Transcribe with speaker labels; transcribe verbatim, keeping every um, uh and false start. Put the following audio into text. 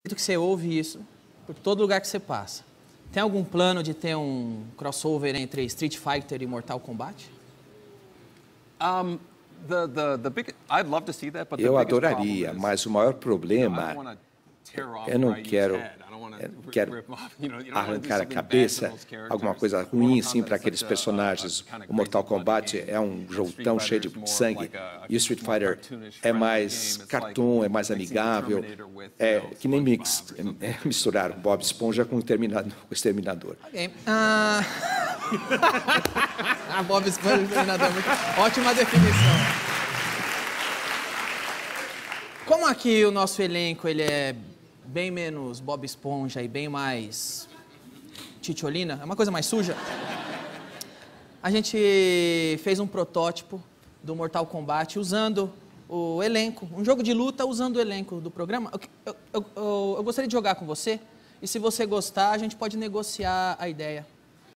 Speaker 1: que você ouve isso por todo lugar que você passa. Tem algum plano de ter um crossover entre Street Fighter e Mortal Kombat?
Speaker 2: Um, the, the, the big, I'd love to see that, but the
Speaker 3: Eu
Speaker 2: biggest
Speaker 3: adoraria,
Speaker 2: problem is,
Speaker 3: mas o maior
Speaker 2: I
Speaker 3: problema,
Speaker 2: don't wanna tear off
Speaker 3: eu não
Speaker 2: Ryu's
Speaker 3: quero,
Speaker 2: head. I don't wanna
Speaker 3: eu
Speaker 2: rip-
Speaker 3: quero
Speaker 2: rip off, you know, you don't wanna do
Speaker 3: arrancar a
Speaker 2: something bad to
Speaker 3: cabeça,
Speaker 2: those characters.
Speaker 3: alguma coisa
Speaker 2: Mortal
Speaker 3: ruim, sim,
Speaker 2: Kombat's
Speaker 3: para aqueles
Speaker 2: such a, uh,
Speaker 3: personagens.
Speaker 2: kind of
Speaker 3: O Mortal
Speaker 2: crazy blood
Speaker 3: Kombat
Speaker 2: game.
Speaker 3: é um
Speaker 2: And
Speaker 3: jogo
Speaker 2: Street
Speaker 3: tão
Speaker 2: Fighter
Speaker 3: cheio de
Speaker 2: is more
Speaker 3: sangue.
Speaker 2: like a-
Speaker 3: E o Street
Speaker 2: more
Speaker 3: Fighter
Speaker 2: cartoonish,
Speaker 3: é
Speaker 2: friendly
Speaker 3: mais
Speaker 2: game. It's
Speaker 3: cartoon,
Speaker 2: like
Speaker 3: é mais
Speaker 2: mixing the
Speaker 3: amigável.
Speaker 2: Terminator with,
Speaker 3: É
Speaker 2: you know,
Speaker 3: que nem
Speaker 2: SpongeBob
Speaker 3: mix,
Speaker 2: or something.
Speaker 3: é, misturar o Bob Esponja com o Terminador. Com o Exterminador.
Speaker 1: Ok. Ah... a Bob Esponja e o Terminador. Muito... Ótima definição. Como aqui o nosso elenco ele é bem menos Bob Esponja e bem mais Titiolina, é uma coisa mais suja, a gente fez um protótipo do Mortal Kombat usando o elenco, um jogo de luta usando o elenco do programa. Eu, eu, eu, eu gostaria de jogar com você e se você gostar, a gente pode negociar a ideia.